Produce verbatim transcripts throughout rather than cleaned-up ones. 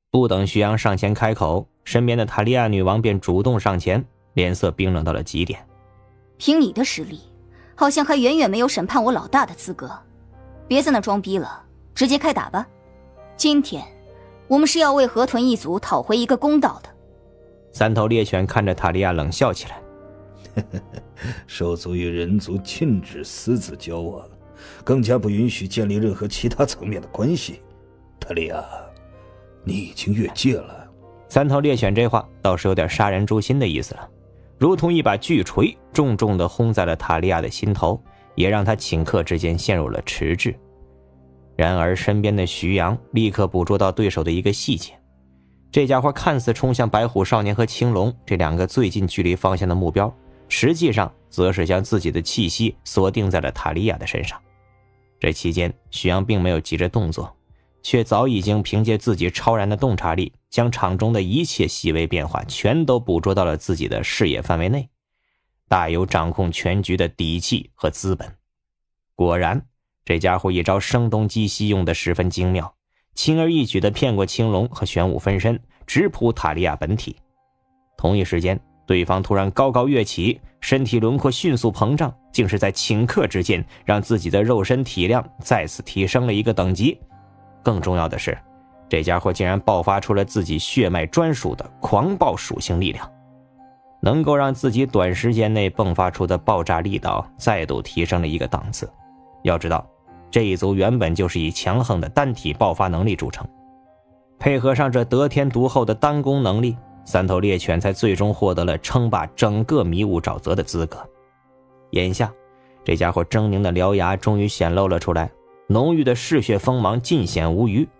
不等徐阳上前开口，身边的塔利亚女王便主动上前，脸色冰冷到了极点。 凭你的实力，好像还远远没有审判我老大的资格，别在那装逼了，直接开打吧。今天我们是要为河豚一族讨回一个公道的。 三头猎犬看着塔利亚冷笑起来。 兽族与人族禁止私自交往，更加不允许建立任何其他层面的关系。塔利亚，你已经越界了。 三头猎犬这话倒是有点杀人诛心的意思了，如同一把巨锤重重地轰在了塔利亚的心头，也让他顷刻之间陷入了迟滞。然而身边的徐阳立刻捕捉到对手的一个细节，这家伙看似冲向白虎少年和青龙这两个最近距离方向的目标，实际上则是将自己的气息锁定在了塔利亚的身上。这期间徐阳并没有急着动作，却早已经凭借自己超然的洞察力，将场中的一切细微变化全都捕捉到了自己的视野范围内，大有掌控全局的底气和资本。果然，这家伙一招声东击西用得十分精妙，轻而易举地骗过青龙和玄武分身，直扑塔利亚本体。同一时间，对方突然高高跃起，身体轮廓迅速膨胀，竟是在顷刻之间让自己的肉身体量再次提升了一个等级。更重要的是，这家伙竟然爆发出了自己血脉专属的狂暴属性力量，能够让自己短时间内迸发出的爆炸力道再度提升了一个档次。要知道，这一族原本就是以强横的单体爆发能力著称，配合上这得天独厚的单攻能力，三头猎犬才最终获得了称霸整个迷雾沼泽的资格。眼下，这家伙狰狞的獠牙终于显露了出来，浓郁的嗜血锋芒尽显无余。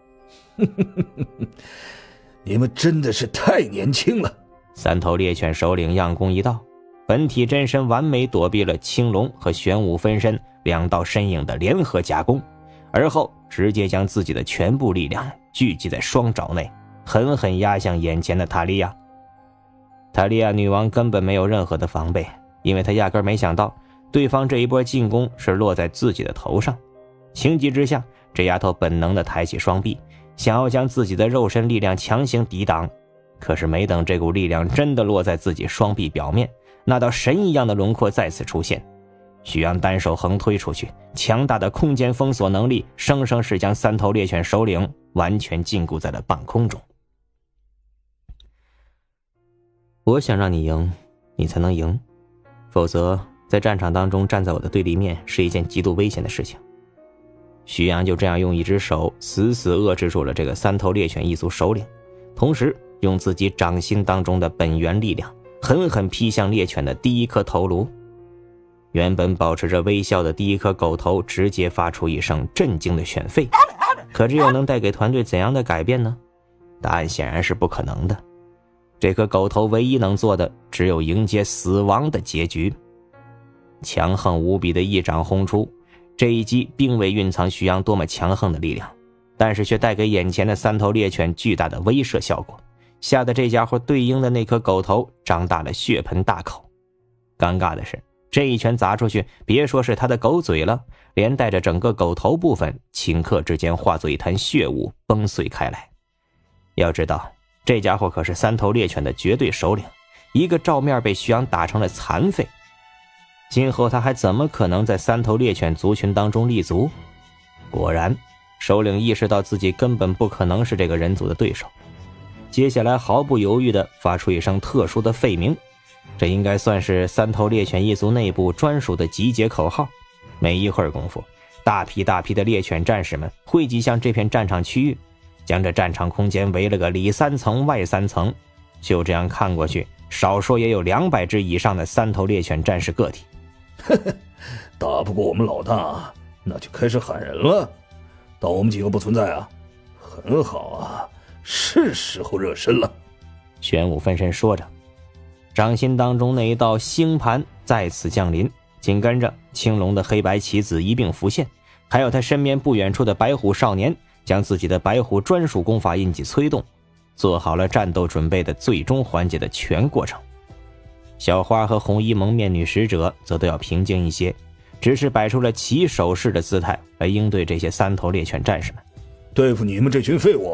你们真的是太年轻了！ 三头猎犬首领样功一道，本体真身完美躲避了青龙和玄武分身两道身影的联合夹攻，而后直接将自己的全部力量聚集在双爪内，狠狠压向眼前的塔利亚。塔利亚女王根本没有任何的防备，因为她压根没想到对方这一波进攻是落在自己的头上。情急之下，这丫头本能地抬起双臂，想要将自己的肉身力量强行抵挡。可是没等这股力量真的落在自己双臂表面，那道神一样的轮廓再次出现。许阳单手横推出去，强大的空间封锁能力生生是将三头猎犬首领完全禁锢在了半空中。我想让你赢，你才能赢，否则在战场当中站在我的对立面是一件极度危险的事情。徐阳就这样用一只手死死遏制住了这个三头猎犬一族首领，同时用自己掌心当中的本源力量狠狠劈向猎犬的第一颗头颅。原本保持着微笑的第一颗狗头直接发出一声震惊的犬吠，可这又能带给团队怎样的改变呢？答案显然是不可能的。这颗狗头唯一能做的只有迎接死亡的结局。强横无比的一掌轰出，这一击并未蕴藏徐阳多么强横的力量，但是却带给眼前的三头猎犬巨大的威慑效果，吓得这家伙对应的那颗狗头张大了血盆大口。尴尬的是，这一拳砸出去，别说是他的狗嘴了，连带着整个狗头部分顷刻之间化作一滩血雾崩碎开来。要知道，这家伙可是三头猎犬的绝对首领，一个照面被徐阳打成了残废，今后他还怎么可能在三头猎犬族群当中立足？果然，首领意识到自己根本不可能是这个人族的对手，接下来毫不犹豫地发出一声特殊的吠鸣，这应该算是三头猎犬一族内部专属的集结口号。没一会儿功夫，大批大批的猎犬战士们汇集向这片战场区域，将这战场空间围了个里三层外三层。就这样看过去，少说也有两百只以上的三头猎犬战士个体。 呵呵，打不过我们老大，那就开始喊人了。当我们几个不存在啊？很好啊，是时候热身了。 玄武分身说着，掌心当中那一道星盘再次降临，紧跟着青龙的黑白棋子一并浮现，还有他身边不远处的白虎少年将自己的白虎专属功法印记催动，做好了战斗准备的最终环节的全过程。小花和红衣蒙面女使者则都要平静一些，只是摆出了起手式的姿态来应对这些三头猎犬战士们。 对付你们这群废物，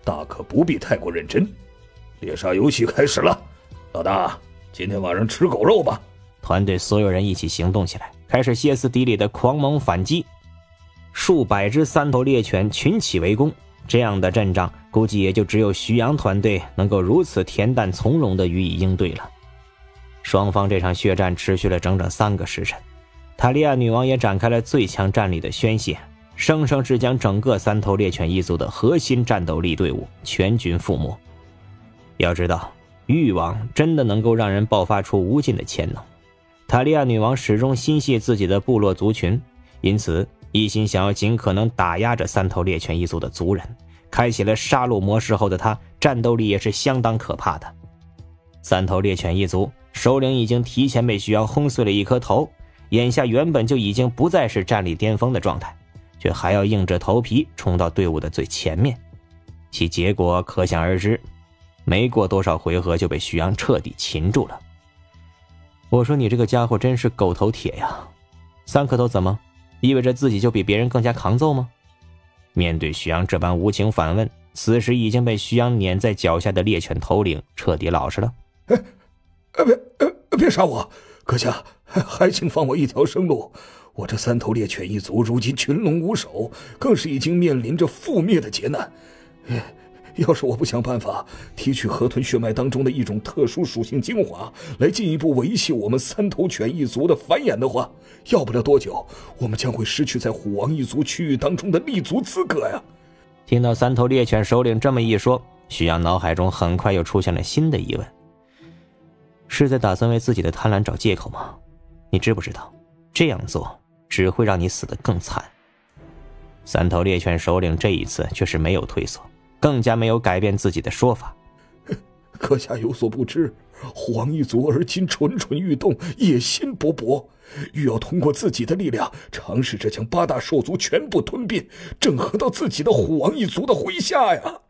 大可不必太过认真。猎杀游戏开始了，老大，今天晚上吃狗肉吧！ 团队所有人一起行动起来，开始歇斯底里的狂猛反击。数百只三头猎犬群起围攻，这样的阵仗估计也就只有徐阳团队能够如此恬淡从容地予以应对了。双方这场血战持续了整整三个时辰，塔利亚女王也展开了最强战力的宣泄，生生是将整个三头猎犬一族的核心战斗力队伍全军覆没。要知道，欲望真的能够让人爆发出无尽的潜能。塔利亚女王始终心系自己的部落族群，因此一心想要尽可能打压着三头猎犬一族的族人。开启了杀戮模式后的她，战斗力也是相当可怕的。三头猎犬一族首领已经提前被徐阳轰碎了一颗头，眼下原本就已经不再是战力巅峰的状态，却还要硬着头皮冲到队伍的最前面，其结果可想而知。没过多少回合就被徐阳彻底擒住了。我说你这个家伙真是狗头铁呀，三颗头怎么意味着自己就比别人更加抗揍吗？面对徐阳这般无情反问，此时已经被徐阳碾在脚下的猎犬头领彻底老实了。 哎，别别别杀我，阁下还请放我一条生路。我这三头猎犬一族如今群龙无首，更是已经面临着覆灭的劫难。要是我不想办法提取河豚血脉当中的一种特殊属性精华，来进一步维系我们三头犬一族的繁衍的话，要不了多久，我们将会失去在虎王一族区域当中的立足资格呀！ 听到三头猎犬首领这么一说，徐阳脑海中很快又出现了新的疑问：是在打算为自己的贪婪找借口吗？你知不知道，这样做只会让你死得更惨？三头猎犬首领这一次却是没有退缩，更加没有改变自己的说法。 阁下有所不知，虎王一族而今蠢蠢欲动，野心勃勃，欲要通过自己的力量尝试着将八大兽族全部吞并，整合到自己的虎王一族的麾下呀！